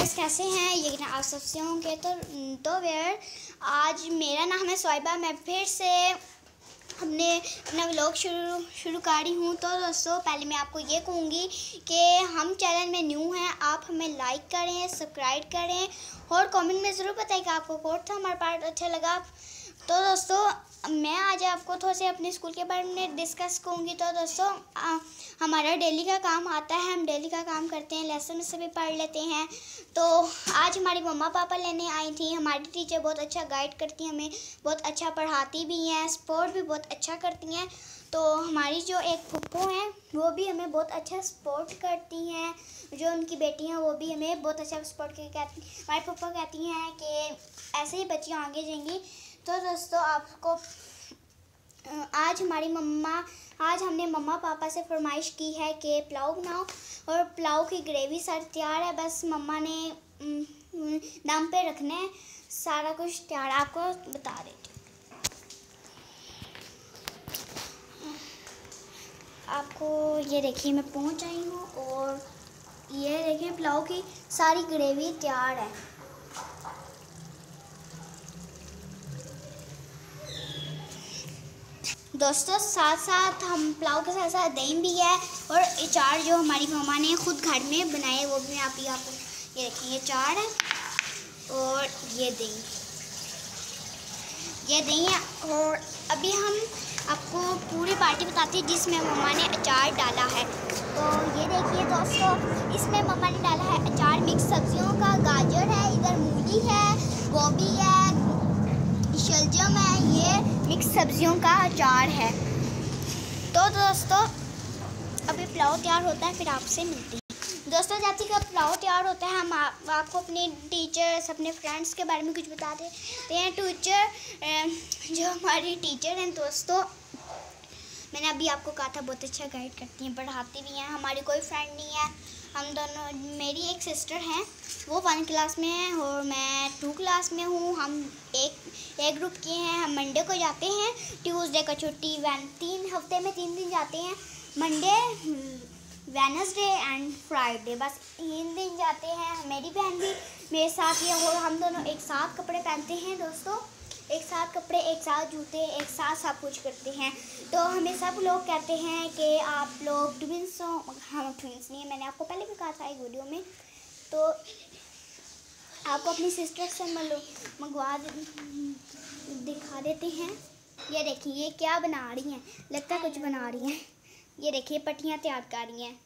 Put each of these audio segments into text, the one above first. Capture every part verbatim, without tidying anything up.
Guys, कैसे हैं? ये आप सबसे होंगे तो तो वेयर आज मेरा नाम है स्वाइबा। मैं फिर से हमने अपना व्लॉग शुरू शुरू करी हूँ। तो दोस्तों, पहले मैं आपको ये कहूँगी कि हम चैनल में न्यू हैं, आप हमें लाइक करें, सब्सक्राइब करें और कमेंट में ज़रूर बताएं कि आपको कौन सा हमारा पार्ट अच्छा लगा। तो दोस्तों, मैं आज आपको थोड़ा से अपने स्कूल के बारे में डिस्कस करूँगी। तो दोस्तों, आ, हमारा डेली का काम आता है, हम डेली का काम करते हैं, लेसन में से भी पढ़ लेते हैं। तो आज हमारी मम्मा पापा लेने आई थी। हमारी टीचर बहुत अच्छा गाइड करती हैं, हमें बहुत अच्छा पढ़ाती भी हैं, सपोर्ट भी बहुत अच्छा करती हैं। तो हमारी जो एक फुप्पो हैं वो भी हमें बहुत अच्छा सपोर्ट करती हैं। जो उनकी बेटी हैं वो भी हमें बहुत अच्छा सपोर्ट करके कहती हमारी फुप्पो कहती हैं कि ऐसे ही बच्चियाँ आगे जाएंगी। तो दोस्तों, आपको आज हमारी मम्मा आज हमने मम्मा पापा से फरमाइश की है कि पुलाव बनाओ, और पुलाव की ग्रेवी सारी तैयार है, बस मम्मा ने दम पे रखना है। सारा कुछ तैयार आपको बता देती हूँ। आपको ये देखिए, मैं पहुंच आई हूँ और ये देखिए पुलाव की सारी ग्रेवी तैयार है। दोस्तों, साथ साथ हम पुलाव के साथ साथ दही भी है और अचार जो हमारी मम्मा ने खुद घर में बनाए वो भी आप ही आपको ये देखिए, ये अचार है और ये दही ये दही है। और अभी हम आपको पूरी पार्टी बताते हैं जिसमें मम्मा ने अचार डाला है। तो ये देखिए दोस्तों, इसमें मम्मा ने डाला है अचार मिक्स सब्जियों का। गाजर है, इधर मूली है, गोभी है, शलजम है, ये मिक्स सब्जियों का अचार है। तो दोस्तों, अभी पुलाव तैयार होता है, फिर आपसे मिलती हैं। दोस्तों, जब तक का पुलाव तैयार होता है, हम आप, आपको अपने टीचर्स, अपने फ्रेंड्स के बारे में कुछ बता देते हैं। टीचर जो हमारी टीचर हैं दोस्तों, मैंने अभी आपको कहा था बहुत अच्छा गाइड करती हैं, पढ़ाती भी हैं। हमारी कोई फ्रेंड नहीं है, हम दोनों, मेरी एक सिस्टर हैं, वो वन क्लास में है और मैं टू क्लास में हूँ। हम एक एक ग्रुप के हैं। हम मंडे को जाते हैं, ट्यूसडे का छुट्टी, वैन तीन हफ्ते में तीन दिन जाते हैं, मंडे, वेडनेसडे एंड फ्राइडे, बस तीन दिन जाते हैं। मेरी बहन भी मेरे साथ ही है और हम दोनों एक साथ कपड़े पहनते हैं दोस्तों, एक साथ कपड़े, एक साथ जूते, एक साथ सब कुछ करते हैं। तो हमें सब लोग कहते हैं कि आप लोग ट्विंस हो। हम ट्विंस नहीं है, मैंने आपको पहले भी कहा था एक वीडियो में। तो आपको अपनी सिस्टर से मंगवा दिखा देते हैं। ये देखिए, ये क्या बना रही हैं, लगता है कुछ बना रही हैं। ये देखिए, पट्टियाँ तैयार कर रही हैं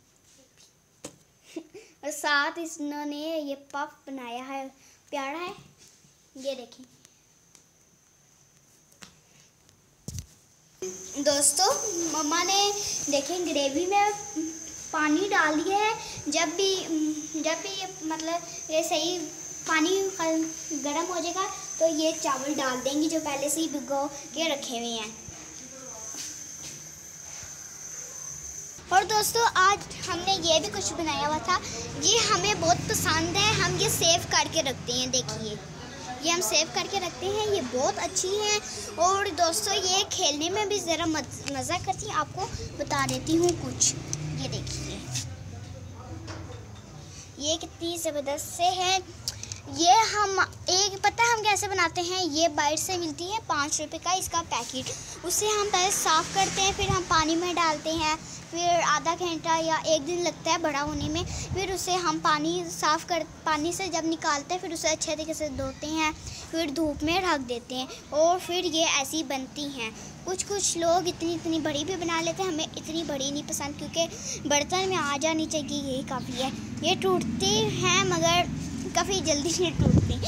और साथ इन्होंने ये पफ बनाया है, प्यारा है। ये देखिए दोस्तों, मम्मा ने देखें ग्रेवी में पानी डाल दिया है। जब भी जब भी ये मतलब ये सही पानी गर्म हो जाएगा तो ये चावल डाल देंगी जो पहले से ही भिगो के रखे हुए हैं। और दोस्तों, आज हमने ये भी कुछ बनाया हुआ था, ये हमें बहुत पसंद है, हम ये सेव करके रखते हैं। देखिए, ये हम सेव करके रखते हैं, ये बहुत अच्छी है। और दोस्तों, ये खेलने में भी ज़रा मज़ा करती है, आपको बता देती हूँ कुछ। ये देखिए, ये कितनी ज़बरदस्त से है। ये हम एक पता है हम कैसे बनाते हैं, ये बाहर से मिलती है पाँच रुपए का इसका पैकेट, उसे हम पहले साफ़ करते हैं, फिर हम पानी में डालते हैं, फिर आधा घंटा या एक दिन लगता है बड़ा होने में। फिर उसे हम पानी साफ़ कर पानी से जब निकालते हैं, फिर उसे अच्छे तरीके से धोते हैं, फिर धूप में रख देते हैं और फिर ये ऐसी बनती हैं। कुछ कुछ लोग इतनी इतनी बड़ी भी बना लेते हैं, हमें इतनी बड़ी नहीं पसंद क्योंकि बर्तन में आ जानी चाहिए, यही काफ़ी है। ये टूटती हैं मगर काफ़ी जल्दी से टूटती।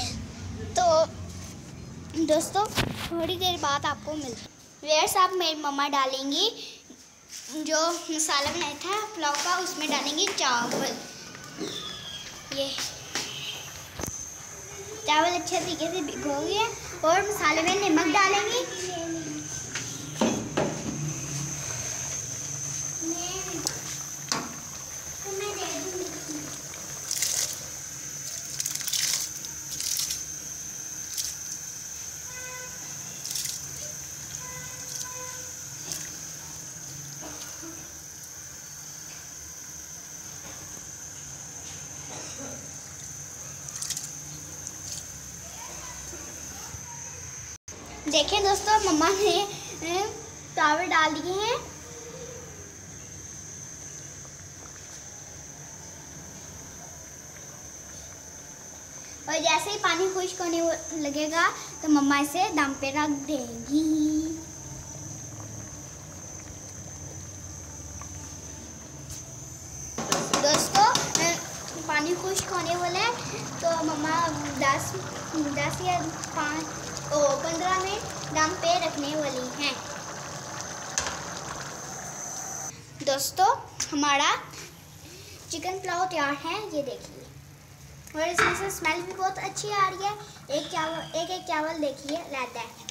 तो दोस्तों, थोड़ी देर बाद आपको मिलता वेयर साहब मेरी मम्मा डालेंगी जो मसाला बनाया था पुलाव का, उसमें डालेंगे चावल। ये चावल अच्छे तरीके से भिगो गए और मसाले में नमक डालेंगे। देखें दोस्तों, मम्मा ने चावल डाल दिए हैं। और जैसे ही पानी खुश्क होने लगेगा तो मम्मा इसे दम पे रख देंगी। दोस्तों पानी खुश्क होने वाला है तो मम्मा दस दस या पाँच ओ पंद्रह मिनट दम पे रखने वाली हैं। दोस्तों हमारा चिकन पुलाव तैयार है, ये देखिए। और इसमें से स्मेल भी बहुत अच्छी आ रही है। एक चावल एक एक चावल देखिए रहता है।